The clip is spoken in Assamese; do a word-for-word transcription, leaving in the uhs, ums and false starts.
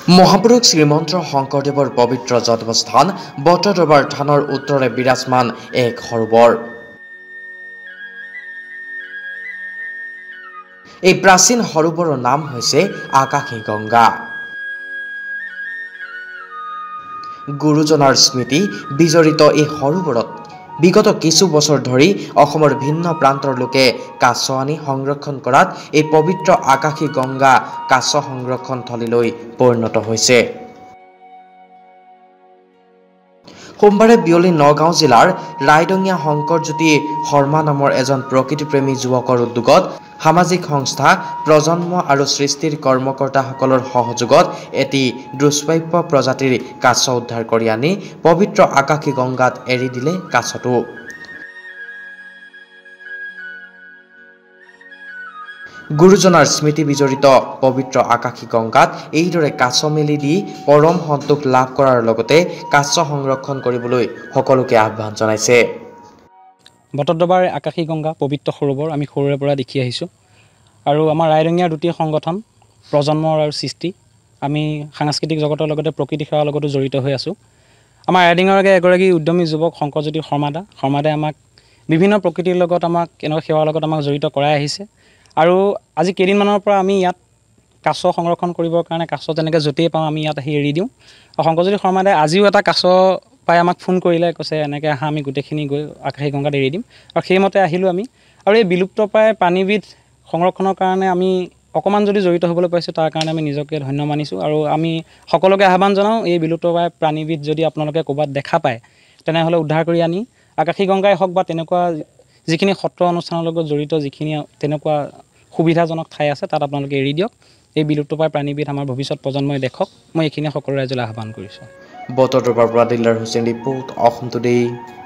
মহাপুৰুষ শ্ৰীমন্ত শংকৰদেৱৰ পবিত্ৰ জন্মস্থান বটদ্ৰৱাৰ থানৰ উত্তৰে বিৰাজমান এক সৰোবৰ। এই প্ৰাচীন সৰোবৰৰ নাম হৈছে আকাশী গংগা। গুৰুজনাৰ স্মৃতি বিজড়িত এই সৰোবৰত বিগত কিছু বছৰ ধৰি অসমৰ ভিন্ন প্ৰান্তৰ লোকে কাছ আনি সংৰক্ষণ কৰাত এই পবিত্ৰ আকাশী গংগা কাছ সংৰক্ষণ থলীলৈ পৰিণত হৈছে। সোমবাৰে বিয়লি নগাঁও জিলাৰ ৰাইডঙীয়া শংকৰজ্যোতি শৰ্মা নামৰ এজন প্ৰকৃতিপ্ৰেমী যুৱকৰ উদ্যোগত সামাজিক সংস্থা প্ৰজন্ম আৰু সৃষ্টিৰ কৰ্মকৰ্তাসকলৰ সহযোগত এটি দুষ্প্ৰাপ্য প্ৰজাতিৰ কাছ উদ্ধাৰ কৰি আনি পবিত্ৰ আকাশী গংগাত এৰি দিলে কাছটো। গুৰুজনাৰ স্মৃতি বিজড়িত পবিত্ৰ আকাশী গংগাত এইদৰে কাছ মেলি দি পৰম সন্তোষ লাভ কৰাৰ লগতে কাছ সংৰক্ষণ কৰিবলৈ সকলোকে আহ্বান জনাইছে। বটদ্ৰৱাৰ আকাশী গংগা পবিত্ৰ সৰোবৰ আমি সৰুৰে পৰা দেখি আহিছোঁ আৰু আমাৰ ৰাইডঙীয়াৰ দুটি সংগঠন প্ৰজন্ম আৰু সৃষ্টি আমি সাংস্কৃতিক জগতৰ লগতে প্ৰকৃতি সেৱাৰ লগতো জড়িত হৈ আছোঁ। আমাৰ ৰাইডিঙৰ এগৰাকী উদ্যমী যুৱক শংকৰজ্যোতি শৰ্মাদা শৰ্মাদাই আমাক বিভিন্ন প্ৰকৃতিৰ লগত আমাক এনেকুৱা সেৱাৰ লগত আমাক জড়িত কৰাই আহিছে আৰু আজি কেইদিনমানৰ পৰা আমি ইয়াত কাছ সংৰক্ষণ কৰিবৰ কাৰণে কাছ যেনেকৈ য'তেই পাওঁ আমি ইয়াত আহি এৰি দিওঁ। আৰু শংকৰজ্যোতি শৰ্মাদাই আজিও এটা কাছ পাই আমাক ফোন কৰিলে, কৈছে এনেকৈ আহা আমি গোটেইখিনি গৈ আকাশী গংগাত এৰি দিম আৰু সেইমতে আহিলোঁ আমি। আৰু এই বিলুপ্তপ্ৰায় প্ৰাণীবিধ সংৰক্ষণৰ কাৰণে আমি অকণমান যদি জড়িত হ'বলৈ পাইছোঁ তাৰ কাৰণে আমি নিজকে ধন্য মানিছোঁ আৰু আমি সকলোকে আহ্বান জনাওঁ এই বিলুপ্তপ্ৰায় প্ৰাণীবিধ যদি আপোনালোকে ক'ৰবাত দেখা পায় তেনেহ'লে উদ্ধাৰ কৰি আনি আকাশী গংগাই হওক বা তেনেকুৱা যিখিনি সত্ৰ অনুষ্ঠানৰ লগত জড়িত যিখিনি তেনেকুৱা সুবিধাজনক ঠাই আছে তাত আপোনালোকে এৰি দিয়ক। এই বিলুপ্তপ্ৰায় প্ৰাণীবিধ আমাৰ ভৱিষ্যত প্ৰজন্মই দেখক। মই এইখিনি সকলো ৰাইজলৈ আহ্বান কৰিছোঁ। বটদ্ৰৱাৰ পৰা দিলদাৰ হুছেইন ৰিপোৰ্ট, অসম টুডে।